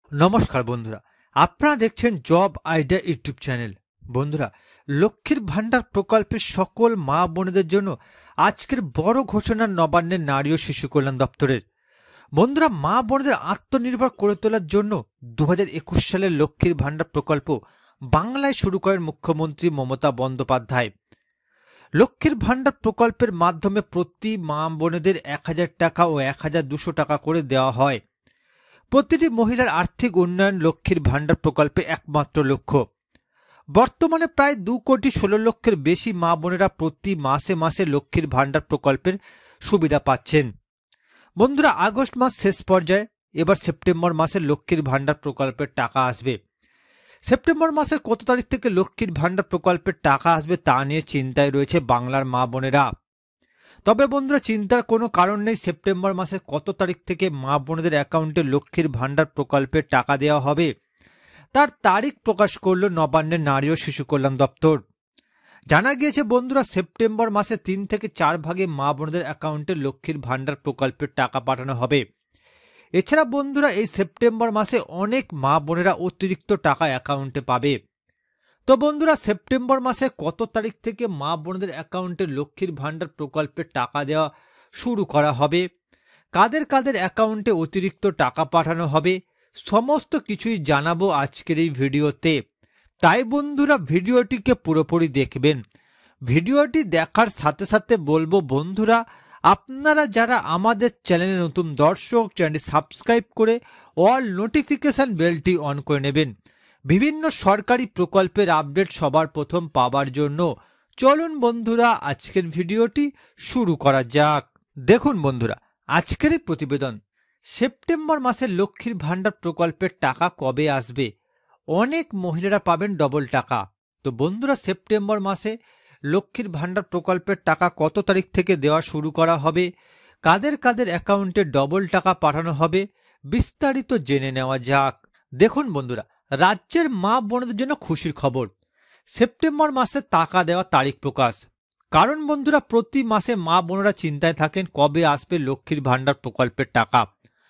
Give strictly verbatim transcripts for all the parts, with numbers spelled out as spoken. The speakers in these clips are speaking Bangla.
নমস্কার বন্ধুরা, আপনারা দেখছেন জব আইডিয়া ইউটিউব চ্যানেল। বন্ধুরা, লক্ষ্মীর ভান্ডার প্রকল্পের সকল মা বোনেদের জন্য আজকের বড় ঘোষণা নবান্নের নারী ও শিশু কল্যাণ দপ্তরের। বন্ধুরা, মা বোনেদের আত্মনির্ভর করে তোলার জন্য দু হাজার একুশ সালের লক্ষ্মীর ভান্ডার প্রকল্প বাংলায় শুরু করেন মুখ্যমন্ত্রী মমতা বন্দ্যোপাধ্যায়। লক্ষ্মীর ভান্ডার প্রকল্পের মাধ্যমে প্রতি মা বোনেদের এক হাজার টাকা ও এক হাজার দুশো টাকা করে দেওয়া হয়। প্রতিটি মহিলার আর্থিক উন্নয়ন লক্ষ্মীর ভান্ডার প্রকল্পে একমাত্র লক্ষ্য। বর্তমানে প্রায় দু কোটি ষোলো লক্ষের বেশি মা বোনেরা প্রতি মাসে মাসে লক্ষ্মীর ভান্ডার প্রকল্পের সুবিধা পাচ্ছেন। বন্ধুরা, আগস্ট মাস শেষ পর্যায়ে, এবার সেপ্টেম্বর মাসে লক্ষ্মীর ভান্ডার প্রকল্পের টাকা আসবে। সেপ্টেম্বর মাসের কত তারিখ থেকে লক্ষ্মীর ভান্ডার প্রকল্পের টাকা আসবে তা নিয়ে চিন্তায় রয়েছে বাংলার মা বোনেরা। তবে বন্ধুরা, চিন্তার কোনো কারণ নেই। সেপ্টেম্বর মাসের কত তারিখ থেকে মা বোনেদের অ্যাকাউন্টে লক্ষ্মীর ভান্ডার প্রকল্পের টাকা দেওয়া হবে তার তারিখ প্রকাশ করল নবান্নের নারী ও শিশু কল্যাণ দপ্তর। জানা গিয়েছে বন্ধুরা, সেপ্টেম্বর মাসে তিন থেকে চার ভাগে মা বোনেদের অ্যাকাউন্টে লক্ষ্মীর ভান্ডার প্রকল্পের টাকা পাঠানো হবে। এছাড়া বন্ধুরা, এই সেপ্টেম্বর মাসে অনেক মা বোনেরা অতিরিক্ত টাকা অ্যাকাউন্টে পাবে। তো বন্ধুরা, সেপ্টেম্বর মাসে কত তারিখ থেকে মা বোনদের অ্যাকাউন্টে লক্ষ্মীর ভান্ডার প্রকল্পের টাকা দেওয়া শুরু করা হবে, কাদের কাদের অ্যাকাউন্টে অতিরিক্ত টাকা পাঠানো হবে, সমস্ত কিছুই জানাবো আজকের এই ভিডিওতে। তাই বন্ধুরা, ভিডিওটিকে পুরোপুরি দেখবেন। ভিডিওটি দেখার সাথে সাথে বলবো বন্ধুরা, আপনারা যারা আমাদের চ্যানেলে নতুন দর্শক, চ্যানেলটি সাবস্ক্রাইব করে অল নোটিফিকেশন বেলটি অন করে নেবেন বিভিন্ন সরকারি প্রকল্পের আপডেট সবার প্রথম পাওয়ার জন্য। চলুন বন্ধুরা, আজকের ভিডিওটি শুরু করা যাক। দেখুন বন্ধুরা, আজকের এই প্রতিবেদন, সেপ্টেম্বর মাসে লক্ষ্মীর ভান্ডার প্রকল্পের টাকা কবে আসবে? অনেক মহিলারা পাবেন ডবল টাকা। তো বন্ধুরা, সেপ্টেম্বর মাসে লক্ষ্মীর ভান্ডার প্রকল্পের টাকা কত তারিখ থেকে দেওয়া শুরু করা হবে, কাদের কাদের অ্যাকাউন্টে ডবল টাকা পাঠানো হবে, বিস্তারিত জেনে নেওয়া যাক। দেখুন বন্ধুরা, রাজ্যের মা বোনদের জন্য খুশির খবর। সেপ্টেম্বর মাসে টাকা দেওয়া তারিখ প্রকাশ। কারণ বন্ধুরা, প্রতি মাসে মা বোনেরা চিন্তায় থাকেন কবে আসবে লক্ষ্মীর ভান্ডার প্রকল্পের টাকা।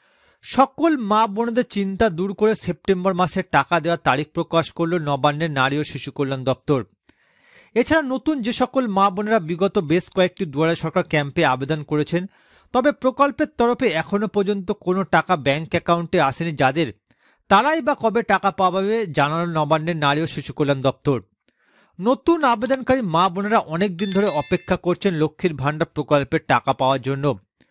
সকল মা বোনদের চিন্তা দূর করে সেপ্টেম্বর মাসে টাকা দেওয়ার তারিখ প্রকাশ করল নবান্নের নারী ও শিশু কল্যাণ দপ্তর। এছাড়া নতুন যে সকল মা বোনেরা বিগত বেশ কয়েকটি দুয়ারে সরকার ক্যাম্পে আবেদন করেছেন, তবে প্রকল্পের তরফে এখনো পর্যন্ত কোনো টাকা ব্যাংক অ্যাকাউন্টে আসেনি যাদের, তারাই বা কবে টাকা পাবে জানালো নবান্নের নারী ও শিশু কল্যাণ দপ্তর। নতুন আবেদনকারী মা বোনেরা অনেক দিন ধরে অপেক্ষা করছেন লক্ষ্মীর ভান্ডার প্রকল্পের টাকা পাওয়ার জন্য।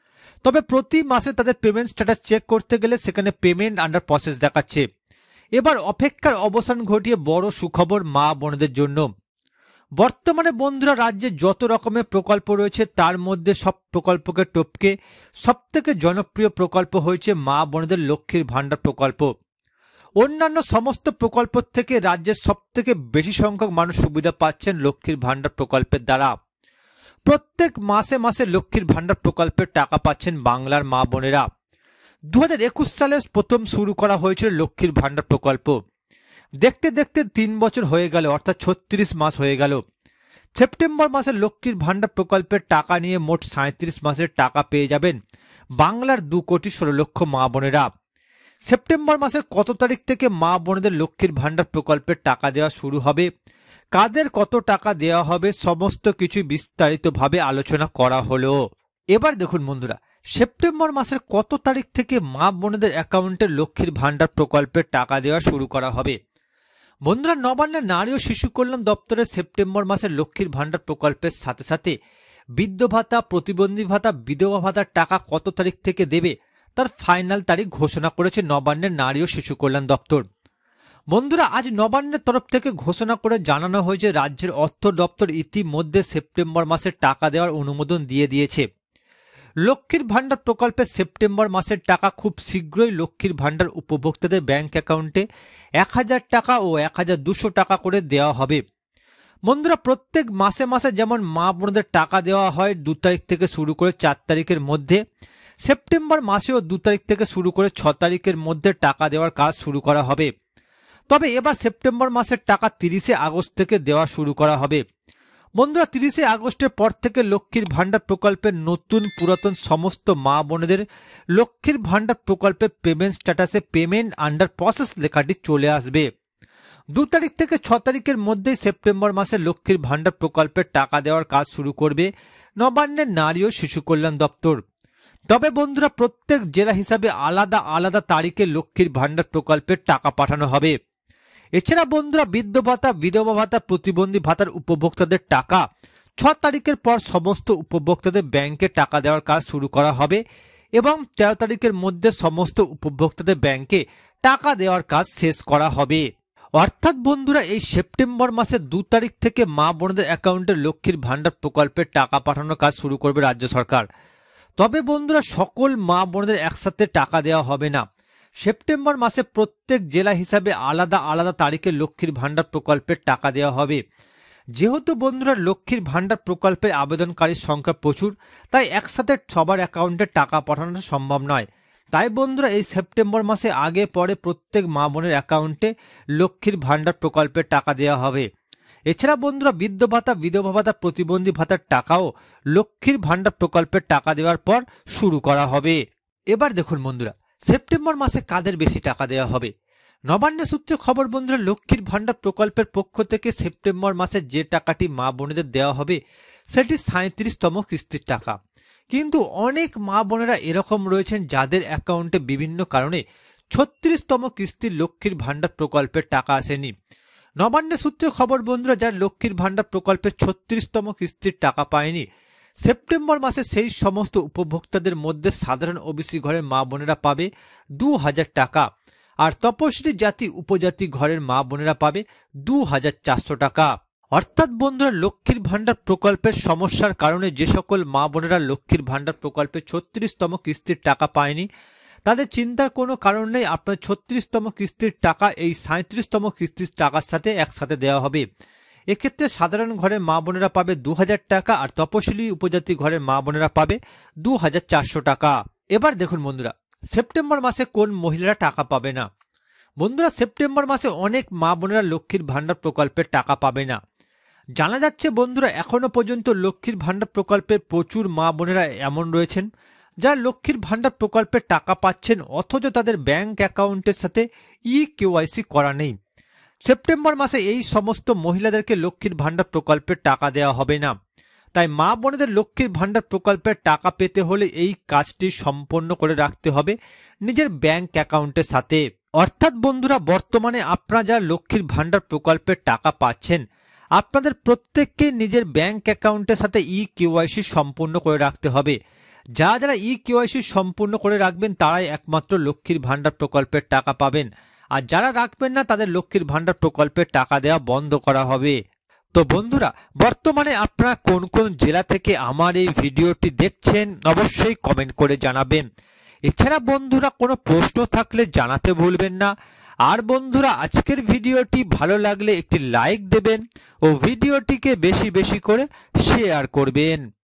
তবে প্রতি মাসে তাদের পেমেন্ট স্ট্যাটাস চেক করতে গেলে সেখানে পেমেন্ট আন্ডার প্রসেস দেখাচ্ছে। এবার অপেক্ষার অবসান ঘটিয়ে বড় সুখবর মা বোনেদের জন্য। বর্তমানে বন্ধুরা, রাজ্যে যত রকমের প্রকল্প রয়েছে তার মধ্যে সব প্রকল্পকে টপকে সবথেকে জনপ্রিয় প্রকল্প হয়েছে মা বোনেদের লক্ষ্মীর ভান্ডার প্রকল্প। অন্যান্য সমস্ত প্রকল্প থেকে রাজ্যের সবথেকে বেশি সংখ্যক মানুষ সুবিধা পাচ্ছেন লক্ষ্মীর ভান্ডার প্রকল্পের দ্বারা। প্রত্যেক মাসে মাসে লক্ষ্মীর ভান্ডার প্রকল্পের টাকা পাচ্ছেন বাংলার মা বোনেরা। দু হাজার একুশ সালে প্রথম শুরু করা হয়েছিল লক্ষ্মীর ভান্ডার প্রকল্প। দেখতে দেখতে তিন বছর হয়ে গেল, অর্থাৎ ছত্রিশ মাস হয়ে গেল। সেপ্টেম্বর মাসে লক্ষ্মীর ভান্ডার প্রকল্পের টাকা নিয়ে মোট সাঁত্রিশ মাসের টাকা পেয়ে যাবেন বাংলার দু কোটি ষোলো লক্ষ মা বোনেরা। সেপ্টেম্বর মাসের কত তারিখ থেকে মা বোনেদের লক্ষ্মীর ভান্ডার প্রকল্পের টাকা দেওয়া শুরু হবে, কাদের কত টাকা দেওয়া হবে, সমস্ত কিছু বিস্তারিতভাবে আলোচনা করা হলো। এবার দেখুন বন্ধুরা, সেপ্টেম্বর মাসের কত তারিখ থেকে মা বোনেদের অ্যাকাউন্টে লক্ষ্মীর ভান্ডার প্রকল্পের টাকা দেওয়া শুরু করা হবে। বন্ধুরা, নবান্নের নারী ও শিশু কল্যাণ দপ্তরের সেপ্টেম্বর মাসের লক্ষ্মীর ভান্ডার প্রকল্পের সাথে সাথে বৃদ্ধ ভাতা, প্রতিবন্ধী ভাতা, বিধবা ভাতার টাকা কত তারিখ থেকে দেবে তার ফাইনাল তারিখ ঘোষণা করেছে নবান্নের নারী ও শিশু কল্যাণ দপ্তর। বন্ধুরা, আজ নবান্নের তরফ থেকে ঘোষণা করে জানানো হয়েছে রাজ্যের অর্থ দপ্তর ইতিমধ্যে সেপ্টেম্বর মাসের টাকা দেওয়ার অনুমোদন দিয়ে দিয়েছে। লক্ষ্মীর ভান্ডার প্রকল্পের সেপ্টেম্বর মাসের টাকা খুব শীঘ্রই লক্ষ্মীর ভান্ডার উপভোক্তাদের ব্যাংক অ্যাকাউন্টে এক হাজার টাকা ও এক হাজার দুশো টাকা করে দেওয়া হবে। বন্ধুরা, প্রত্যেক মাসে মাসে যেমন মা বোনদের টাকা দেওয়া হয় দু তারিখ থেকে শুরু করে চার তারিখের মধ্যে, সেপ্টেম্বর মাসেও দু তারিখ থেকে শুরু করে ছ তারিখের মধ্যে টাকা দেওয়ার কাজ শুরু করা হবে। তবে এবার সেপ্টেম্বর মাসের টাকা তিরিশে আগস্ট থেকে দেওয়া শুরু করা হবে। বন্ধুরা তিরিশে আগস্টের পর থেকে লক্ষ্মীর ভান্ডার প্রকল্পের নতুন পুরাতন সমস্ত মা বোনেদের লক্ষ্মীর ভান্ডার প্রকল্পের পেমেন্ট স্ট্যাটাসে পেমেন্ট আন্ডার প্রসেস লেখাটি চলে আসবে। দু তারিখ থেকে ছ তারিখের মধ্যেই সেপ্টেম্বর মাসে লক্ষ্মীর ভান্ডার প্রকল্পের টাকা দেওয়ার কাজ শুরু করবে নবান্নের নারী ও শিশু কল্যাণ দপ্তর। তবে বন্ধুরা প্রত্যেক জেলা হিসাবে আলাদা আলাদা তারিখে লক্ষ্মীর ভান্ডার প্রকল্পের টাকা পাঠানো হবে। এছাড়া বন্ধুরা বৃদ্ধ ভাতা, বিধবা ভাতা, প্রতিবন্ধী ভাতার উপভোক্তাদের টাকা ছ তারিখের পর সমস্ত উপভোক্তাদের ব্যাংকে টাকা দেওয়ার কাজ শুরু করা হবে এবং তেরো তারিখের মধ্যে সমস্ত উপভোক্তাদের ব্যাংকে টাকা দেওয়ার কাজ শেষ করা হবে। অর্থাৎ বন্ধুরা এই সেপ্টেম্বর মাসের দু তারিখ থেকে মা বোনদের অ্যাকাউন্টে লক্ষ্মীর ভান্ডার প্রকল্পের টাকা পাঠানোর কাজ শুরু করবে রাজ্য সরকার। তবে বন্ধুরা সকল মা বোনদের একসাথে টাকা দেওয়া হবে না। সেপ্টেম্বর মাসে প্রত্যেক জেলা হিসাবে আলাদা আলাদা তারিখে লক্ষ্মীর ভান্ডার প্রকল্পের টাকা দেওয়া হবে। যেহেতু বন্ধুরা লক্ষ্মীর ভান্ডার প্রকল্পে আবেদনকারীর সংখ্যা প্রচুর, তাই একসাথে সবার অ্যাকাউন্টে টাকা পাঠানো সম্ভব নয়। তাই বন্ধুরা এই সেপ্টেম্বর মাসে আগে পরে প্রত্যেক মা বোনের অ্যাকাউন্টে লক্ষ্মীর ভান্ডার প্রকল্পের টাকা দেওয়া হবে। এছাড়া বন্ধুরা বৃদ্ধ ভাতা, বিধবা ভাতা, প্রতিবন্ধী ভাতার টাকাও লক্ষ্মীর ভান্ডার প্রকল্পের টাকা দেওয়ার পর শুরু করা হবে। এবার দেখুন বন্ধুরা সেপ্টেম্বর মাসে কাদের বেশি টাকা দেওয়া হবে। নবান্নের সূত্রে খবর বন্ধুরা লক্ষ্মীর ভান্ডার প্রকল্পের পক্ষ থেকে সেপ্টেম্বর মাসে যে টাকাটি মা বোনেদের দেওয়া হবে সেটি সাঁত্রিশতম কিস্তির টাকা। কিন্তু অনেক মা বোনেরা এরকম রয়েছেন যাদের অ্যাকাউন্টে বিভিন্ন কারণে ছত্রিশতম কিস্তির লক্ষ্মীর ভান্ডার প্রকল্পের টাকা আসেনি। নবান্নের সূত্রে খবর বন্ধুরা যার লক্ষ্মীর ভান্ডার প্রকল্পের ছত্রিশতম কিস্তির টাকা পায়নি সেপ্টেম্বর মাসে সেই সমস্ত উপভোক্তাদের মধ্যে সাধারণ ওবিসি ঘরের মা বোনেরা পাবে দু হাজার টাকা, আর তপশিলি জাতি উপজাতি ঘরের মা বোনেরা পাবে দু হাজার চারশো টাকা। অর্থাৎ বন্ধুরা লক্ষ্মীর ভান্ডার প্রকল্পের সমস্যার কারণে যে সকল মা বোনেরা লক্ষ্মীর ভান্ডার প্রকল্পে ছত্রিশতম কিস্তির টাকা পায়নি তাদের চিন্তার কোনো কারণ নেই। আপনার ছত্রিশতম কিস্তির টাকা এই সাঁত্রিশতম কিস্তির টাকার সাথে একসাথে দেওয়া হবে। এক্ষেত্রে সাধারণ ঘরের মা বোনেরা পাবে দু হাজার টাকা আর তপশিলি উপজাতি ঘরের মা বোনেরা পাবে দু হাজার চারশো টাকা। এবার দেখুন বন্ধুরা সেপ্টেম্বর মাসে কোন মহিলারা টাকা পাবে না। বন্ধুরা সেপ্টেম্বর মাসে অনেক মা বোনেরা লক্ষ্মীর ভান্ডার প্রকল্পের টাকা পাবে না। জানা যাচ্ছে বন্ধুরা এখনো পর্যন্ত লক্ষ্মীর ভান্ডার প্রকল্পের প্রচুর মা বোনেরা এমন রয়েছেন যারা লক্ষ্মীর ভান্ডার প্রকল্পের টাকা পাচ্ছেন অথচ তাদের ব্যাংক অ্যাকাউন্টের সাথে ই কেওয়াইসি করা নেই। সেপ্টেম্বর মাসে এই সমস্ত মহিলাদেরকে লক্ষ্মীর ভান্ডার প্রকল্পের টাকা দেওয়া হবে না। তাই মা বোনেদের লক্ষ্মীর ভান্ডার প্রকল্পের টাকা পেতে হলে এই কাজটি সম্পন্ন করে রাখতে হবে নিজের ব্যাংক অ্যাকাউন্টের সাথে। অর্থাৎ বন্ধুরা বর্তমানে আপনারা যারা লক্ষ্মীর ভান্ডার প্রকল্পের টাকা পাচ্ছেন আপনাদের প্রত্যেককে নিজের ব্যাংক অ্যাকাউন্টের সাথে ই কেওয়াইসি সম্পূর্ণ করে রাখতে হবে। যারা যারা ই কেওয়াইসি সম্পূর্ণ করে রাখবেন তারাই একমাত্র লক্ষ্মীর ভান্ডার প্রকল্পের টাকা পাবেন, আর যারা রাখবেন না তাদের লক্ষ্মীর ভান্ডার প্রকল্পের টাকা দেওয়া বন্ধ করা হবে। তো বন্ধুরা বর্তমানে আপনারা কোন কোন জেলা থেকে আমার এই ভিডিওটি দেখছেন অবশ্যই কমেন্ট করে জানাবেন। এছাড়া বন্ধুরা কোনো প্রশ্ন থাকলে জানাতে ভুলবেন না। আর বন্ধুরা আজকের ভিডিওটি ভালো লাগলে একটি লাইক দেবেন ও ভিডিওটিকে বেশি বেশি করে শেয়ার করবেন।